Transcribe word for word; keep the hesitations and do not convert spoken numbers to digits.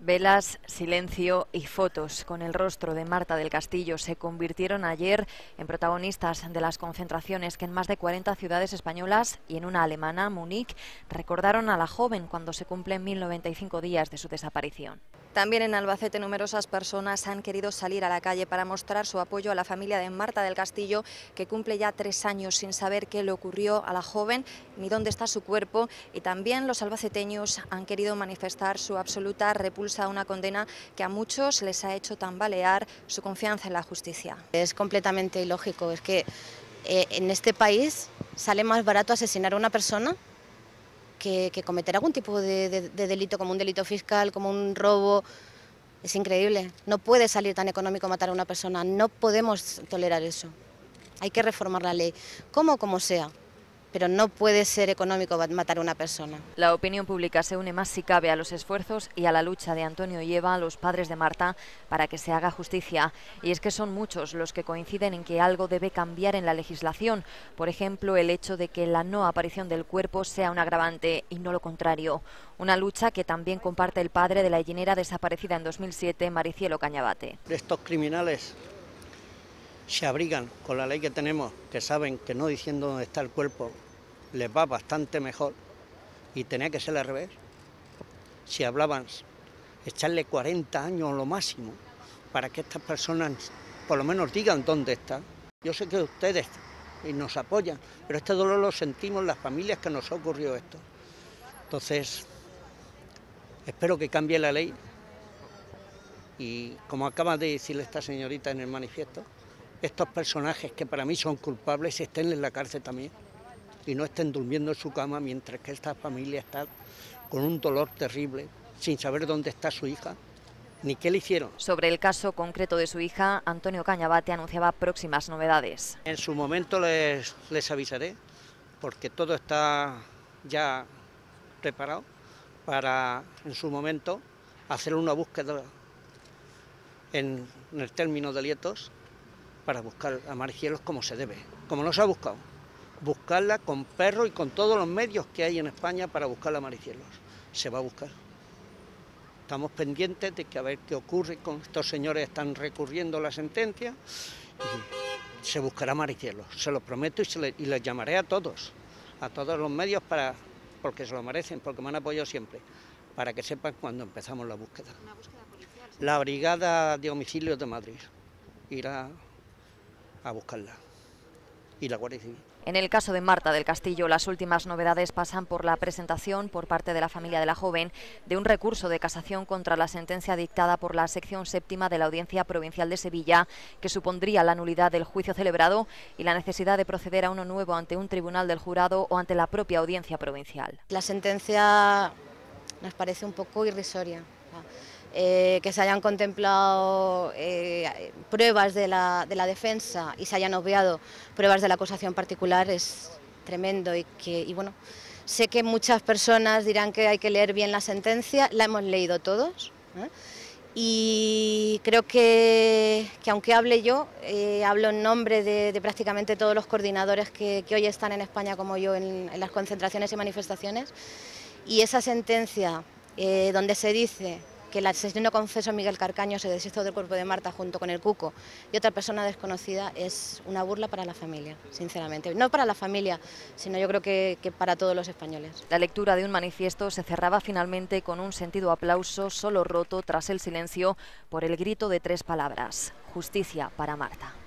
Velas, silencio y fotos con el rostro de Marta del Castillo se convirtieron ayer en protagonistas de las concentraciones que en más de cuarenta ciudades españolas y en una alemana, Múnich, recordaron a la joven cuando se cumplen mil noventa y cinco días de su desaparición. También en Albacete numerosas personas han querido salir a la calle para mostrar su apoyo a la familia de Marta del Castillo, que cumple ya tres años sin saber qué le ocurrió a la joven ni dónde está su cuerpo, y también los albaceteños han querido manifestar su absoluta repulsa a una condena que a muchos les ha hecho tambalear su confianza en la justicia. Es completamente ilógico, es que eh, en este país sale más barato asesinar a una persona Que, que cometer algún tipo de, de, de delito, como un delito fiscal, como un robo. Es increíble. No puede salir tan económico matar a una persona, no podemos tolerar eso. Hay que reformar la ley, como como sea, pero no puede ser económico matar a una persona. La opinión pública se une más si cabe a los esfuerzos y a la lucha de Antonio y Eva, los padres de Marta, para que se haga justicia. Y es que son muchos los que coinciden en que algo debe cambiar en la legislación. Por ejemplo, el hecho de que la no aparición del cuerpo sea un agravante y no lo contrario. Una lucha que también comparte el padre de la llinera desaparecida en dos mil siete, Maricielo Cañabate. Estos criminales se abrigan con la ley que tenemos, que saben que no diciendo dónde está el cuerpo les va bastante mejor, y tenía que ser al revés. Si hablaban, echarle cuarenta años lo máximo para que estas personas por lo menos digan dónde está. Yo sé que ustedes y nos apoyan, pero este dolor lo sentimos las familias que nos ha ocurrido esto. Entonces, espero que cambie la ley y, como acaba de decirle esta señorita en el manifiesto, estos personajes que para mí son culpables estén en la cárcel también y no estén durmiendo en su cama mientras que esta familia está con un dolor terrible, sin saber dónde está su hija ni qué le hicieron. Sobre el caso concreto de su hija, Antonio Cañabate anunciaba próximas novedades. En su momento les, les avisaré, porque todo está ya preparado para, en su momento, hacer una búsqueda en, en el término de Lietos, para buscar a Maricielos como se debe, como no se ha buscado, buscarla con perros y con todos los medios que hay en España para buscar a Maricielos. Se va a buscar. Estamos pendientes de que a ver qué ocurre con estos señores, están recurriendo la sentencia y se buscará a Maricielos, se lo prometo, y, se le, y les llamaré a todos, a todos los medios, para, porque se lo merecen, porque me han apoyado siempre, para que sepan cuando empezamos la búsqueda. ¿Una búsqueda policial? La Brigada de Homicidios de Madrid irá a buscarla, y la Guardia Civil. En el caso de Marta del Castillo, las últimas novedades pasan por la presentación por parte de la familia de la joven de un recurso de casación contra la sentencia dictada por la sección séptima de la Audiencia Provincial de Sevilla, que supondría la nulidad del juicio celebrado y la necesidad de proceder a uno nuevo ante un tribunal del jurado o ante la propia Audiencia Provincial. La sentencia nos parece un poco irrisoria. Eh, que se hayan contemplado eh, pruebas de la, de la defensa y se hayan obviado pruebas de la acusación particular es tremendo, y que y bueno, sé que muchas personas dirán que hay que leer bien la sentencia, la hemos leído todos, ¿eh? Y creo que, que aunque hable yo, eh, hablo en nombre de, de prácticamente todos los coordinadores que, que hoy están en España como yo en, en las concentraciones y manifestaciones, y esa sentencia eh, donde se dice que el asesino confeso Miguel Carcaño se deshizo del cuerpo de Marta junto con el Cuco y otra persona desconocida, es una burla para la familia, sinceramente. No para la familia, sino yo creo que, que para todos los españoles. La lectura de un manifiesto se cerraba finalmente con un sentido aplauso solo roto tras el silencio por el grito de tres palabras: justicia para Marta.